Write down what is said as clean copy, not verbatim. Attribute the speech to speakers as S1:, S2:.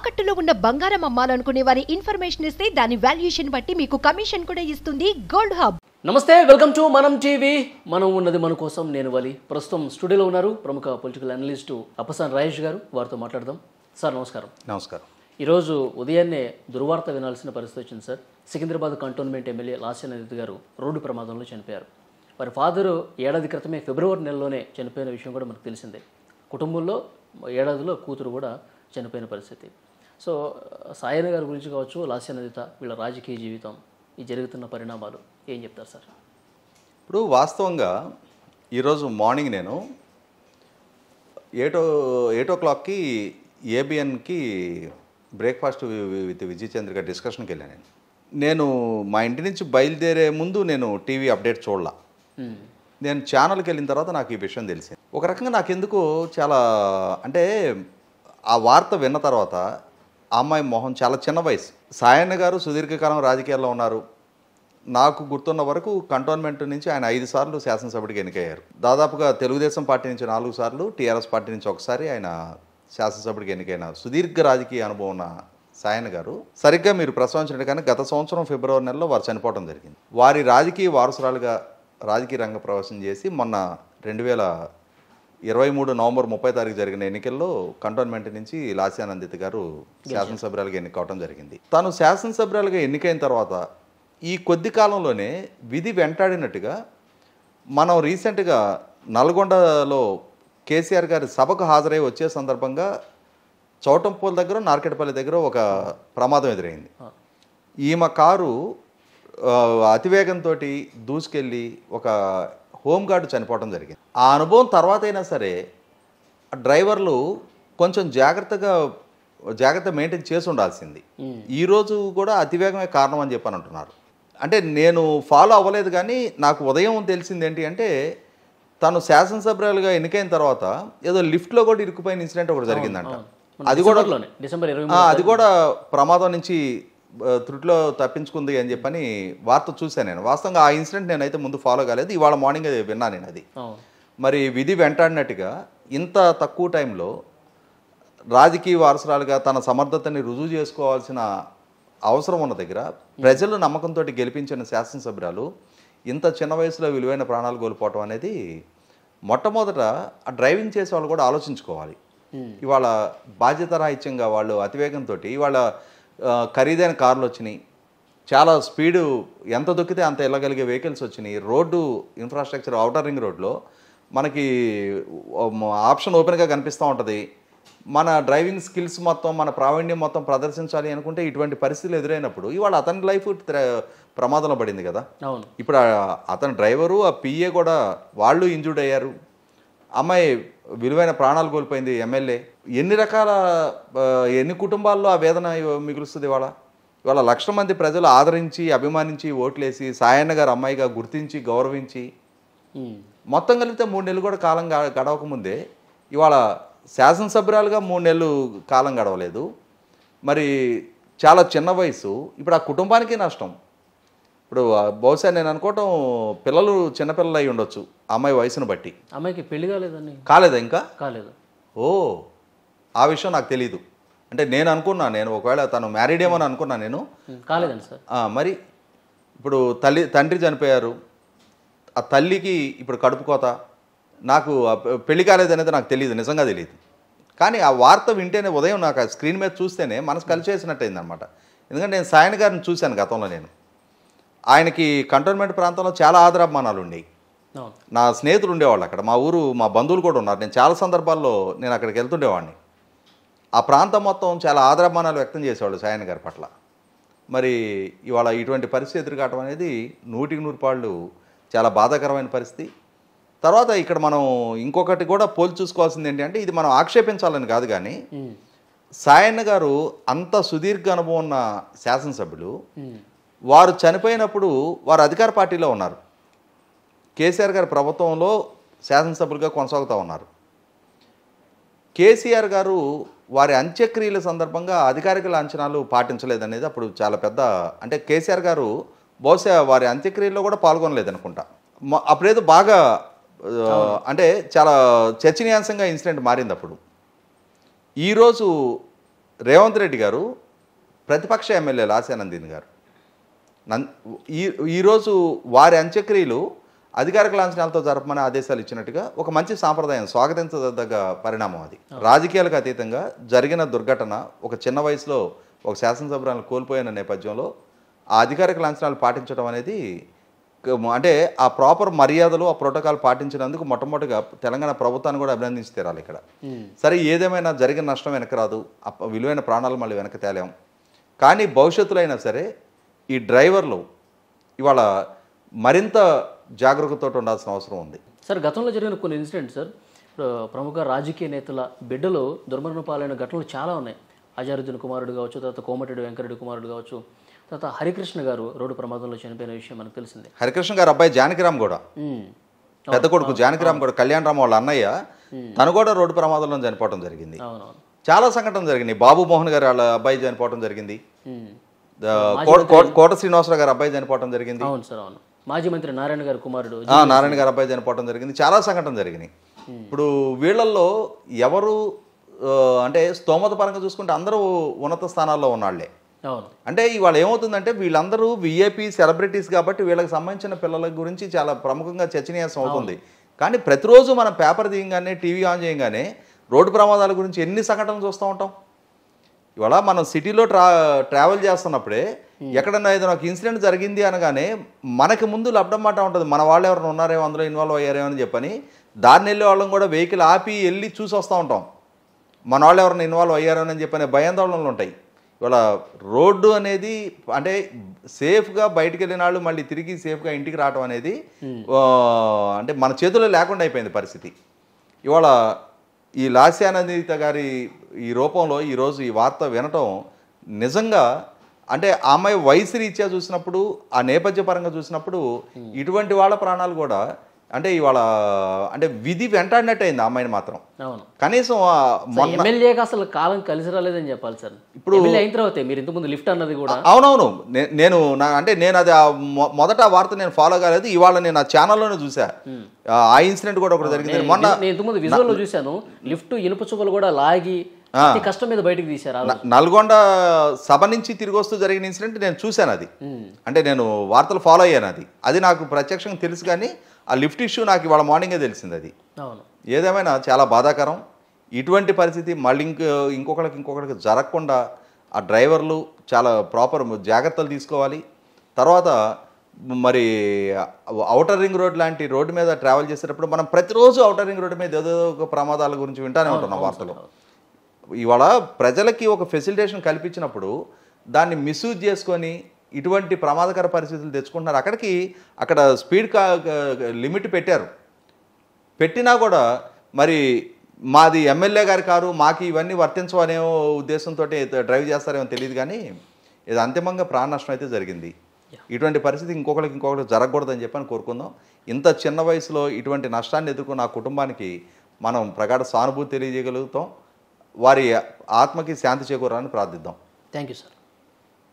S1: తాకట్టులో ఉన్న బంగారం అమ్మాలనుకునే వారి ఇన్ఫర్మేషన్ ఇస్తే దాని వాల్యుయేషన్ బట్టి మీకు కమిషన్ కూడా ఇస్తుంది గోల్డ్ హబ్.
S2: నమస్తే, వెల్కమ్ టు మనం టీవీ. మనం ఉన్నది మన కోసం. నేను వలి. ప్రస్తుతం స్టూడియోలో ఉన్నారు ప్రముఖ పొలిటికల్ అనలిస్టు అప్పసాని రాజేష్ గారు. వారితో మాట్లాడదాం. సార్ నమస్కారం.
S3: నమస్కారం.
S2: ఈరోజు ఉదయాన్నే దుర్వార్త వినాల్సిన పరిస్థితి వచ్చింది sir. Secunderabad cantonment MLA Lasya Nanditha గారు రోడ్డు ప్రమాదంలో చనిపోయారు. వారి ఫాదరు ఏడాది క్రితమే ఫిబ్రవరి నెలలోనే చనిపోయిన విషయం కూడా మనకు తెలిసిందే. కుటుంబంలో ఏడాదిలో కూతురు కూడా చనిపోయిన పరిస్థితి. సో సాయన గారి గురించి కావచ్చు, లాస్యానందిత వీళ్ళ రాజకీయ జీవితం, ఈ జరుగుతున్న పరిణామాలు ఏం చెప్తారు సార్?
S3: ఇప్పుడు వాస్తవంగా ఈరోజు మార్నింగ్ నేను 8 o'clockకి ఏబిఎన్కి బ్రేక్ఫాస్ట్ విత్ విజయ్ చంద్రిక డిస్కషన్కి వెళ్ళాను. నేను మా ఇంటి నుంచి బయలుదేరే ముందు నేను టీవీ అప్డేట్ చూడలా. నేను ఛానల్కి వెళ్ళిన తర్వాత నాకు ఈ విషయం తెలిసింది. ఒక రకంగా నాకు ఎందుకో చాలా, అంటే ఆ వార్త విన్న తర్వాత ఆ అమ్మాయి మొహం చాలా చిన్న వయసు. సాయన్న గారు సుదీర్ఘకాలం రాజకీయాల్లో ఉన్నారు. నాకు గుర్తున్న వరకు కంటోన్మెంట్ నుంచి ఆయన 5 సార్లు శాసనసభ్యుడికి ఎన్నికయ్యారు. దాదాపుగా తెలుగుదేశం పార్టీ నుంచి 4 సార్లు, టీఆర్ఎస్ పార్టీ నుంచి ఒకసారి ఆయన శాసనసభ్యుడికి ఎన్నికైన సుదీర్ఘ రాజకీయ అనుభవం ఉన్న సాయన్న గారు సరిగ్గా మీరు ప్రస్తావించినట్టుగానే గత సంవత్సరం ఫిబ్రవరి నెలలో వారు చనిపోవడం జరిగింది. వారి రాజకీయ వారసురాలుగా రాజకీయ రంగ ప్రవేశం చేసి మొన్న 2023 నవంబర్ 30 జరిగిన ఎన్నికల్లో కంటోన్మెంట్ నుంచి లాస్యానందిత్ గారు శాసనసభ్యురాలుగా ఎన్నికవడం జరిగింది. తాను శాసనసభ్యురాలుగా ఎన్నికైన తర్వాత ఈ కొద్ది కాలంలోనే విధి వెంటాడినట్టుగా మనం రీసెంట్గా నల్గొండలో కేసీఆర్ గారి సభకు హాజరై వచ్చే సందర్భంగా చౌటంపూల్ దగ్గర, నార్కెట్పల్లి దగ్గర ఒక ప్రమాదం ఎదురైంది. ఈమె కారు అతివేగంతో దూసుకెళ్ళి ఒక హోంగార్డు చనిపోవడం జరిగింది. ఆ అనుభవం తర్వాత అయినా సరే డ్రైవర్లు కొంచెం జాగ్రత్త మెయింటైన్ చేసి ఉండాల్సింది. ఈరోజు కూడా అతివేగమే కారణం అని చెప్పని అంటున్నారు. అంటే నేను ఫాలో అవ్వలేదు, కానీ నాకు ఉదయం తెలిసింది ఏంటి అంటే తను శాసనసభ్యులుగా ఎన్నికైన తర్వాత ఏదో లిఫ్ట్లో కూడా ఇరుక్కుపోయిన ఇన్సిడెంట్ ఒకటి జరిగిందంట. అది కూడా ప్రమాదం నుంచి త్రుటిలో తప్పించుకుంది అని చెప్పని వార్త చూశాను నేను. వాస్తవంగా ఆ ఇన్సిడెంట్ నేనైతే ముందు ఫాలో కాలేదు. ఇవాళ మార్నింగ్ విన్నాను నేను అది. మరి విధి వెంటాడినట్టుగా ఇంత తక్కువ టైంలో రాజకీయ వారసురాలుగా తన సమర్థతని రుజువు చేసుకోవాల్సిన అవసరం ఉన్న దగ్గర ప్రజలు నమ్మకంతో గెలిపించిన శాసనసభ్యురాలు ఇంత చిన్న వయసులో విలువైన ప్రాణాలు కోల్పోవటం అనేది మొట్టమొదట ఆ డ్రైవింగ్ చేసే వాళ్ళు కూడా ఆలోచించుకోవాలి. ఇవాళ బాధ్యతారాహిత్యంగా వాళ్ళు అతివేగంతో ఇవాళ ఖరీదైన కార్లు వచ్చినాయి, చాలా స్పీడు ఎంత దొక్కితే అంత వెళ్ళగలిగే వెహికల్స్ వచ్చినాయి. రోడ్డు ఇన్ఫ్రాస్ట్రక్చర్ ఔటర్ రింగ్ రోడ్లో మనకి ఆప్షన్ ఓపెన్గా కనిపిస్తూ ఉంటుంది. మన డ్రైవింగ్ స్కిల్స్ మొత్తం, మన ప్రావీణ్యం మొత్తం ప్రదర్శించాలి అనుకుంటే ఇటువంటి పరిస్థితులు ఎదురైనప్పుడు ఇవాళ అతని లైఫ్ ప్రమాదంలో పడింది కదా. ఇప్పుడు అతని డ్రైవరు, ఆ పిఏ కూడా వాళ్ళు ఇంజూర్డ్ అయ్యారు. అమ్మాయి విలువైన ప్రాణాలు కోల్పోయింది. ఎమ్మెల్యే ఎన్ని కుటుంబాల్లో ఆ వేదన మిగులుస్తుంది. ఇవాళ లక్షల మంది ప్రజలు ఆదరించి, అభిమానించి, ఓట్లేసి సాయన్న గారు అమ్మాయిగా గుర్తించి, గౌరవించి మొత్తం కలిపితే 3 నెలలు కూడా కాలం గడవకముందే ఇవాళ శాసనసభ్యురాలుగా 3 నెలలు కాలం గడవలేదు. మరి చాలా చిన్న వయసు. ఇప్పుడు ఆ కుటుంబానికి నష్టం. ఇప్పుడు బహుశా నేను అనుకోవటం పిల్లలు చిన్నపిల్లలు అయి ఉండొచ్చు అమ్మాయి వయసును బట్టి.
S2: అమ్మాయికి పెళ్లి కాలేదని?
S3: కాలేదా? ఇంకా కాలేదు.
S2: ఓ,
S3: ఆ విషయం నాకు తెలీదు. అంటే నేను అనుకున్నా, నేను ఒకవేళ తను మ్యారీడ్ ఏమని అనుకున్నా. నేను
S2: కాలేదండి సార్.
S3: మరి ఇప్పుడు తండ్రి చనిపోయారు, ఆ తల్లికి ఇప్పుడు కడుపు కోత. నాకు పెళ్లి కాలేదనేది నాకు తెలియదు, నిజంగా తెలియదు. కానీ ఆ వార్త వింటేనే ఉదయం నాకు ఆ స్క్రీన్ మీద చూస్తేనే మనసు కలిసేసినట్టయింది అనమాట. ఎందుకంటే నేను సాయన గారిని చూశాను గతంలో. నేను ఆయనకి కంటోన్మెంట్ ప్రాంతంలో చాలా ఆదరాభిమానాలు ఉండేవి. నా స్నేహితులు ఉండేవాళ్ళు అక్కడ, మా బంధువులు కూడా ఉన్నారు. నేను చాలా సందర్భాల్లో నేను అక్కడికి వెళ్తుండేవాడిని. ఆ ప్రాంతం మొత్తం చాలా ఆదరాభిమానాలు వ్యక్తం చేసేవాళ్ళు సాయన గారి పట్ల. మరి ఇవాళ ఇటువంటి పరిస్థితి ఎదురుకావటం అనేది 100% చాలా బాధాకరమైన పరిస్థితి. తర్వాత ఇక్కడ మనం ఇంకొకటి కూడా పోల్చి చూసుకోవాల్సింది ఏంటంటే, ఇది మనం ఆక్షేపించాలని కాదు, కానీ సాయన్న గారు అంత సుదీర్ఘ అనుభవం ఉన్న శాసనసభ్యులు. వారు చనిపోయినప్పుడు వారు అధికార పార్టీలో ఉన్నారు. కేసీఆర్ గారి ప్రభుత్వంలో శాసనసభ్యులుగా కొనసాగుతూ ఉన్నారు. కేసీఆర్ గారు వారి అంత్యక్రియల సందర్భంగా అధికారిక లాంఛనాలు పాటించలేదనేది అప్పుడు చాలా పెద్ద, అంటే కేసీఆర్ గారు బహుశా వారి అంత్యక్రియల్లో కూడా పాల్గొనలేదనుకుంటా. అప్పుడేదో బాగా అంటే చాలా చర్చనీయాంశంగా ఇన్సిడెంట్ మారింది. అప్పుడు ఈరోజు రేవంత్ రెడ్డి గారు ప్రతిపక్ష ఎమ్మెల్యే లాస్యానందిని గారు ఈరోజు వారి అంత్యక్రియలు అధికారిక లాంఛనాలతో జరపమని ఆదేశాలు ఇచ్చినట్టుగా ఒక మంచి సాంప్రదాయం, స్వాగతించదగ్గ పరిణామం అది. రాజకీయాలకు అతీతంగా జరిగిన దుర్ఘటన, ఒక చిన్న వయసులో ఒక శాసనసభ్యులను కోల్పోయిన నేపథ్యంలో ఆ అధికారిక లాంఛనాలు పాటించడం అనేది, అంటే ఆ ప్రాపర్ మర్యాదలు, ఆ ప్రోటోకాల్ పాటించినందుకు మొట్టమొదటిగా తెలంగాణ ప్రభుత్వాన్ని కూడా అభినందించి తీరాలి ఇక్కడ. సరే, ఏదేమైనా జరిగిన నష్టం వెనక రాదు, విలువైన ప్రాణాలు మళ్ళీ వెనక తేలేం. కానీ భవిష్యత్తులో అయినా సరే ఈ డ్రైవర్లు ఇవాళ మరింత జాగరూకతతో ఉండాల్సిన అవసరం ఉంది.
S2: సార్, గతంలో జరిగిన కొన్ని ఇన్సిడెంట్స్ సార్, ప్రముఖ రాజకీయ నేతల బిడ్డలు దుర్మరణ పాలైన ఘటనలు చాలా ఉన్నాయి. అజారుద్దీన్ కుమారుడు కావచ్చు, తర్వాత కోమటిరెడ్డి వెంకరెడ్డి కుమారుడు కావచ్చు, తర్వాత హరికృష్ణ గారు రోడ్డు ప్రమాదంలో చనిపోయిన విషయం మనకు తెలిసిందే.
S3: హరికృష్ణ గారు అబ్బాయి జానకిరామ్ కూడా, పెద్ద కొడుకు జానకిరామ్ కూడా, కళ్యాణరామ్ వాళ్ళ అన్నయ్య, తను కూడా రోడ్డు ప్రమాదంలో చనిపోవడం జరిగింది. చాలా సంఘటనలు జరిగినాయి. బాబు మోహన్ గారు వాళ్ళ అబ్బాయి చనిపోవడం జరిగింది. కోట శ్రీనివాసరావు గారు అబ్బాయి చనిపోవడం జరిగింది.
S2: అవును సార్, అవును. మాజీ మంత్రి నారాయణ గారి కుమారుడు
S3: నారాయణ గారు అబ్బాయి చనిపోవడం జరిగింది. చాలా సంఘటనలు జరిగినాయి. ఇప్పుడు వీళ్ళల్లో ఎవరు అంటే స్తోమత పరంగా చూసుకుంటే అందరూ ఉన్నత స్థానాల్లో ఉన్నాళ్లే. అంటే ఇవాళ ఏమవుతుందంటే వీళ్ళందరూ విఐపి సెలబ్రిటీస్ కాబట్టి వీళ్ళకి సంబంధించిన పిల్లల గురించి చాలా ప్రముఖంగా చర్చనీయాంశం అవుతుంది. కానీ ప్రతిరోజు మనం పేపర్ తీయగానే, టీవీ ఆన్ చేయగానే రోడ్డు ప్రమాదాల గురించి ఎన్ని సంఘటనలు చూస్తూ ఉంటాం. ఇవాళ మనం సిటీలో ట్రావెల్ చేస్తున్నప్పుడే ఎక్కడన్నా ఏదైనా ఒక ఇన్సిడెంట్ జరిగింది అనగానే మనకి ముందు లబ్డమాట ఉంటుంది, మన వాళ్ళు ఎవరైనా ఉన్నారేమో, అందులో ఇన్వాల్వ్ అయ్యారేమో అని చెప్పని దారిని వెళ్ళే వాళ్ళం కూడా వెహికల్ ఆపి వెళ్ళి చూసి వస్తూ ఉంటాం, మన వాళ్ళు ఎవరైనా ఇన్వాల్వ్ అయ్యారేమో అని చెప్పని భయాందోళనలు ఉంటాయి. ఇవాళ రోడ్డు అనేది అంటే సేఫ్గా బయటికి వెళ్ళిన వాళ్ళు మళ్ళీ తిరిగి సేఫ్గా ఇంటికి రావడం అనేది అంటే మన చేతుల్లో లేకుండా అయిపోయింది పరిస్థితి. ఇవాళ ఈ లాస్యానందిత గారి ఈ రూపంలో ఈరోజు ఈ వార్త వినటం నిజంగా, అంటే ఆ అమ్మాయి వయసు రీత్యా చూసినప్పుడు, ఆ నేపథ్య పరంగా చూసినప్పుడు ఇటువంటి వాళ్ళ ప్రాణాలు కూడా అంటే ఇవాళ అంటే విధి వెంటాడినట్టు అయింది ఆ అమ్మాయిని మాత్రం. కనీసం
S2: ఎమ్మెల్యేగా అసలు కాలం కలిసి రాలేదని చెప్పాలి సార్. ఇప్పుడు అయిన తర్వాత మీరు ఇంతకుముందు లిఫ్ట్ అన్నది కూడా
S3: అవునవును, నేను అంటే నేను అది మొదట ఆ వార్త నేను ఫాలో కాలేదు, ఇవాళ నేను ఆ ఛానల్లోనే చూసా. ఆ ఇన్సిడెంట్ కూడా ఒకటి జరిగింది. మొన్న
S2: నేను ఇంతకుముందు విజువల్లో చూశాను, లిఫ్ట్ ఇనుప చుక్కలు కూడా లాగి కష్టం మీద బయటకు తీశారు.
S3: నల్గొండ సభ నుంచి తిరిగి వస్తూ జరిగిన ఇన్సిడెంట్ నేను చూశాను. అది అంటే నేను వార్తలు ఫాలో అయ్యాను. అది నాకు ప్రత్యక్షంగా తెలుసు, కానీ ఆ లిఫ్ట్ ఇష్యూ నాకు ఇవాళ మార్నింగే తెలిసింది. అది ఏదేమైనా చాలా బాధాకరం. ఇటువంటి పరిస్థితి మళ్ళీ ఇంకొకరికి జరగకుండా ఆ డ్రైవర్లు చాలా ప్రాపర్ జాగ్రత్తలు తీసుకోవాలి. తర్వాత మరి ఔటర్ రింగ్ రోడ్ లాంటి రోడ్డు మీద ట్రావెల్ చేసేటప్పుడు మనం ప్రతిరోజు ఔటర్ రింగ్ రోడ్డు మీద ఏదో ఒక ప్రమాదాల గురించి వింటానే ఉంటున్నాం వార్తలు. ఇవాళ ప్రజలకి ఒక ఫెసిలిటేషన్ కల్పించినప్పుడు దాన్ని మిస్యూజ్ చేసుకొని ఇటువంటి ప్రమాదకర పరిస్థితులు తెచ్చుకుంటున్నారు. అక్కడ స్పీడ్ లిమిట్ పెట్టినా కూడా మరి మాది ఎమ్మెల్యే గారి కారు, మాకు ఇవన్నీ వర్తించవనే ఉద్దేశంతో డ్రైవ్ చేస్తారేమో తెలియదు, కానీ ఇది అంతిమంగా ప్రాణ నష్టం అయితే జరిగింది. ఇటువంటి పరిస్థితి ఇంకొకరికి జరగకూడదని చెప్పని కోరుకుందాం. ఇంత చిన్న వయసులో ఇటువంటి నష్టాన్ని ఎదుర్కొన్న ఆ కుటుంబానికి మనం ప్రగాఢ సానుభూతి తెలియజేయగలుగుతాం. వారి ఆత్మకి శాంతి చేకూరాలని ప్రార్థిద్దాం.
S2: Thank you sir.